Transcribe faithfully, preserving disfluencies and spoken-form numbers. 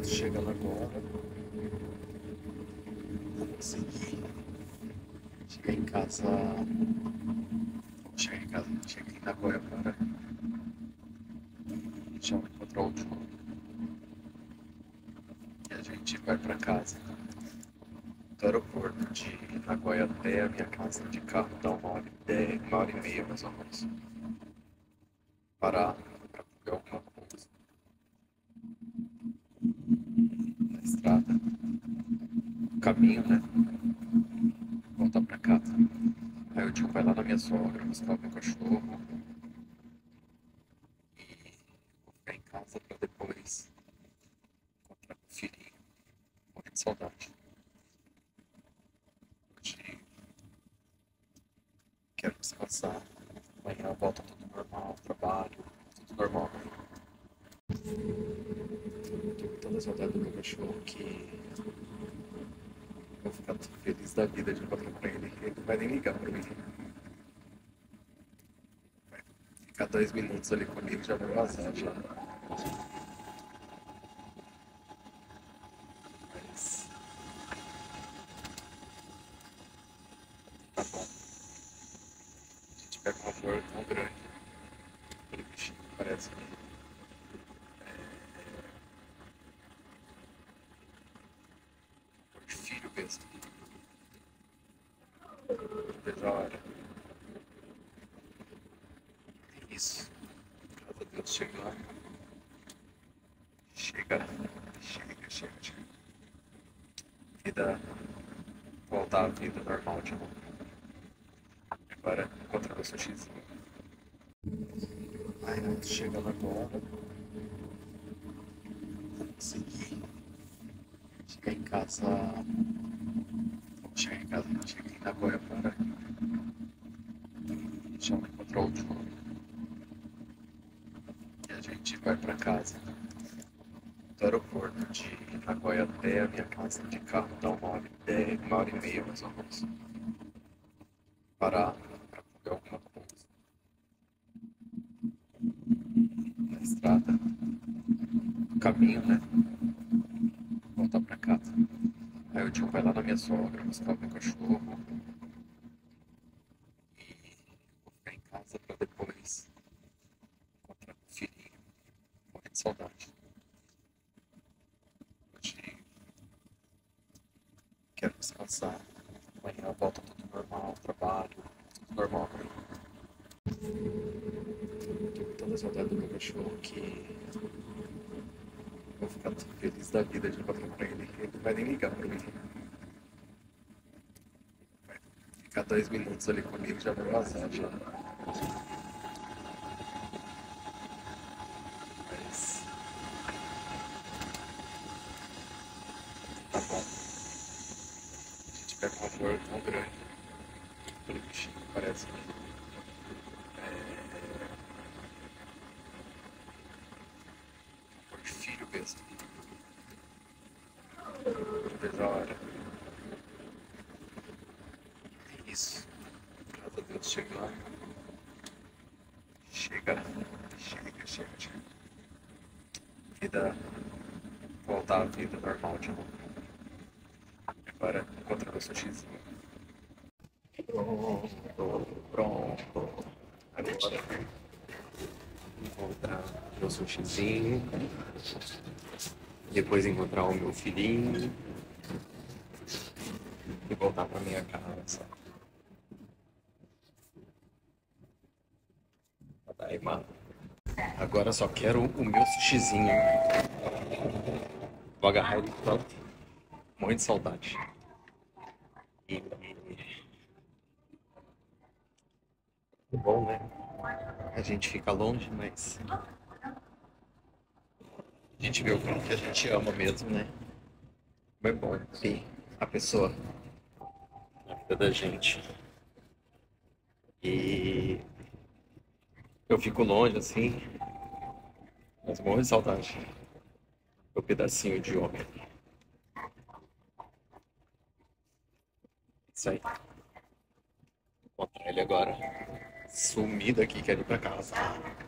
Chegando agora, consegui. Cheguei em casa. Cheguei em casa, cheguei em Nagoya agora. E já vou encontrar o voo. E a gente vai pra casa. Do aeroporto de Nagoya até a minha casa de carro dá uma hora e dez, uma hora e meia mais ou menos. Parar pra comer alguma coisa na estrada, no caminho, né? Voltar pra casa. Aí o tio vai lá na minha sogra, buscar o meu cachorro. E vou ficar em casa pra depois encontrar meu filhinho. Morrendo de saudade. Hoje quero descansar. Amanhã volta tudo normal, trabalho, tudo normal. Tô com tanta saudade do meu cachorro que vou ficar feliz da vida de encontrar com ele. Ele não vai nem ligar pra mim. Vai ficar dois minutos ali comigo, já vai vazar já. Mas tá bom. A gente pega um amor tão grande. Aquele bichinho parece que é de filho mesmo. Não vejo a hora. É isso. Graças a Deus chegar. Chega, chega, chega, chega. Vida, voltar à vida normal de novo. Agora encontrar meu sushizinho. Aí chegando agora, consegui. Cheguei em casa. Cheguei em casa, cheguei em Nagoya agora. E já vou encontrar o voo. E a gente vai pra casa. Do aeroporto de Nagoya até a minha casa de carro dá uma hora e dez, uma hora e meia mais ou menos. Parar pra comer alguma coisa na estrada, no caminho, né? Voltar pra casa. Aí o tio vai lá na minha sogra, buscar o meu cachorro. E vou ficar em casa pra depois encontrar meu filhinho. Morrendo de saudade. Hoje quero descansar. Amanhã volta tudo normal, trabalho, tudo normal. Tô com tanta saudade do meu cachorro que vou ficar feliz da vida de encontrar com ele. Ele não vai nem ligar pra mim. Vai ficar dois minutos ali comigo, já vai vazar já. Mas tá bom. A gente pega um amor tão grande. Aquele bichinho parece que é amor de filho mesmo. Não vejo a hora. É isso. Graças a Deus chegar. Chega, chega, chega, chega. Vida, voltar à vida normal de novo. Agora encontrar meu sushizinho. Pronto, pronto. Agora encontrar meu sushizinho. Depois encontrar o meu filhinho. E voltar pra minha casa. Aí, mano. Agora só quero o meu sushizinho. Vou agarrar ele pronto. Morrendo de saudade. E... é bom, né? A gente fica longe, mas a gente vê o que a gente ama mesmo, né? É bom ter a pessoa na vida da gente. E eu fico longe assim, mas morro de saudade. Meu pedacinho de homem. Isso aí. Vou encontrar ele agora. Sumido aqui, quero ir pra casa.